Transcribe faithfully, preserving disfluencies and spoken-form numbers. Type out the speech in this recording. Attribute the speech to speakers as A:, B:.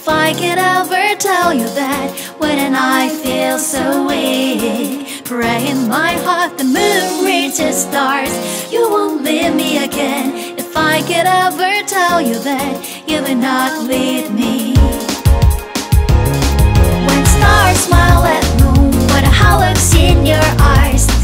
A: If I could ever tell you that when I feel so weak, pray in my heart the moon reaches stars, you won't leave me again. If I could ever tell you that you would not leave me. When stars smile at moon, what a hell looks in your eyes,